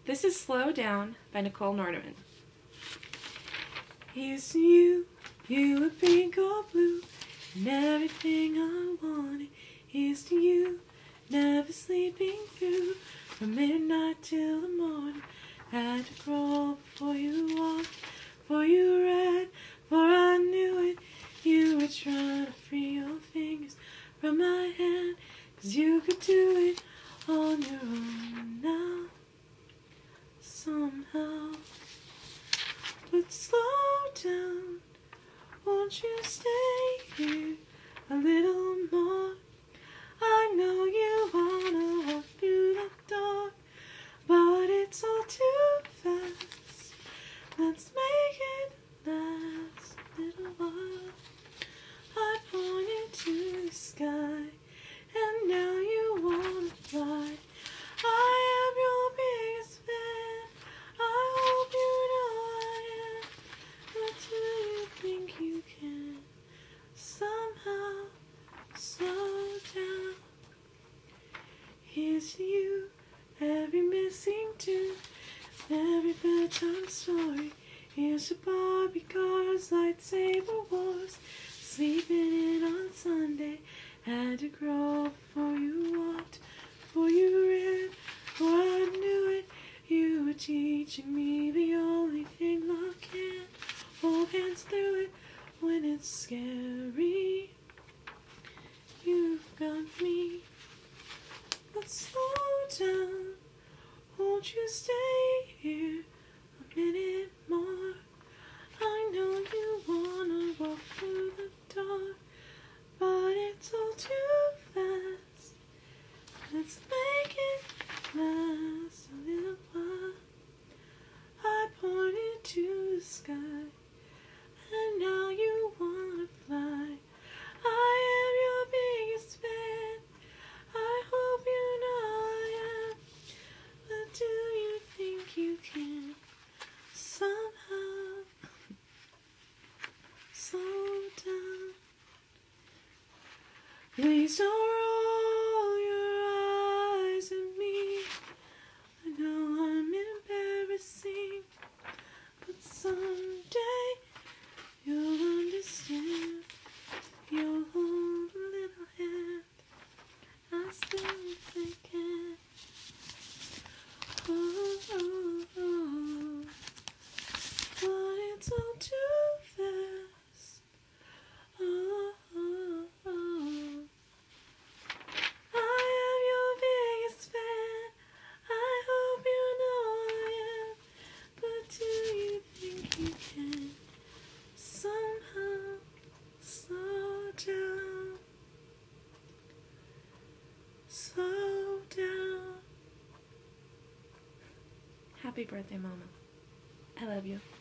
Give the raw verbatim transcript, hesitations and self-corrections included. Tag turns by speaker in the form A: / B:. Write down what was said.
A: This is Slow Down by Nicole Nordeman. Here's to you, you were pink or blue, and everything I wanted. Here's to you, never sleeping through, from midnight till the morning. Had to crawl before you walked, before you read, before I knew it. You were trying to free your fingers from my hand, 'cause you could do it on your own now. Somehow, but slow down, won't you stay here a little more? I know you wanna walk through the dark, but it's all too fast. Let's make it last a little while. I pointed to the sky, and now you wanna fly. I am your biggest fan, I hope you know I am. But do you think you can somehow slow down? Here's to you, every missing tooth, every bedtime story. Here's to Barbie cars, lightsaber wars, sleeping in on Sunday. Had to grow before you walked, before you ran, before I knew it. You were teaching me the only thing love can. Hold hands through it when it's scary. You've got me, but slow down, won't you stay here a minute more? I know you wanna walk through the dark, but it's all too fast. Let's make it last a little while. I pointed to the sky, and now you wanna fly. I am your biggest fan, I hope you know I am. But do you think you can somehow slow down? Please don't roll your eyes at me. I know I'm embarrassing, but someday you'll understand. You'll hold a little hand, I still think I can. Oh, oh, oh, but it's all too fast. Oh, oh, oh. I am your biggest fan, I hope you know I am. But do you think you can somehow slow down? Slow down. Happy birthday, Mama. I love you.